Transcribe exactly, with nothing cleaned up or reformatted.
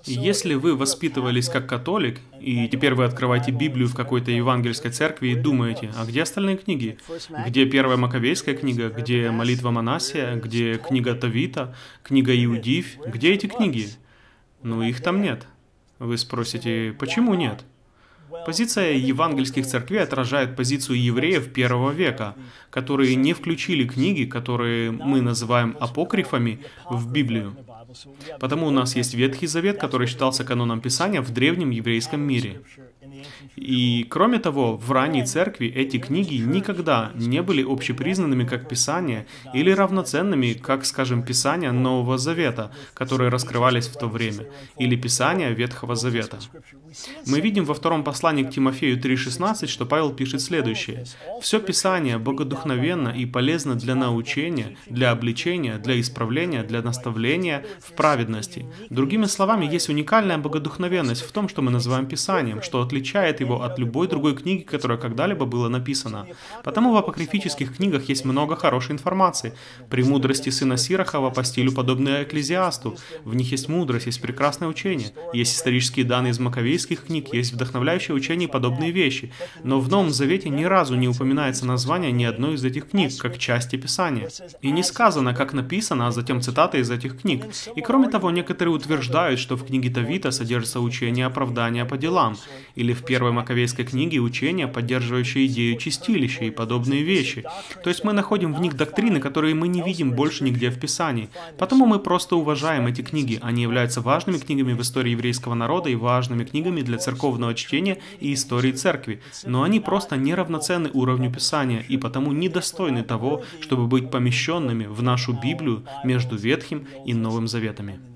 Если вы воспитывались как католик, и теперь вы открываете Библию в какой-то евангельской церкви и думаете, а где остальные книги? Где первая Маковейская книга? Где молитва Манасия? Где книга Тавита? Книга Иудив? Где эти книги? Ну, их там нет. Вы спросите, почему нет? Позиция евангельских церквей отражает позицию евреев первого века, которые не включили книги, которые мы называем апокрифами, в Библию. Потому у нас есть Ветхий Завет, который считался каноном Писания в древнем еврейском мире. И, кроме того, в ранней церкви эти книги никогда не были общепризнанными как Писание или равноценными, как, скажем, Писания Нового Завета, которые раскрывались в то время, или Писания Ветхого Завета. Мы видим во втором послании к Тимофею три шестнадцать, что Павел пишет следующее. «Все Писание богодухновенно и полезно для научения, для обличения, для исправления, для наставления в праведности». Другими словами, есть уникальная богодухновенность в том, что мы называем Писанием, что отличает его от любой другой книги, которая когда-либо была написана. Потому в апокрифических книгах есть много хорошей информации. «Премудрости сына Сирахова по стилю подобные Экклезиасту». В них есть мудрость, есть прекрасное учение. Есть исторические данные из Маковейских книг, есть вдохновляющие учения и подобные вещи. Но в Новом Завете ни разу не упоминается название ни одной из этих книг, как части Писания. И не сказано, как написано, а затем цитаты из этих книг. И кроме того, некоторые утверждают, что в книге Тавита содержится учение оправдания по делам, или в первой Маковейской книге учения, поддерживающие идею чистилища и подобные вещи. То есть мы находим в них доктрины, которые мы не видим больше нигде в Писании. Потому мы просто уважаем эти книги. Они являются важными книгами в истории еврейского народа и важными книгами для церковного чтения и истории церкви. Но они просто неравноценны уровню Писания и потому недостойны того, чтобы быть помещенными в нашу Библию между Ветхим и Новым Заветами.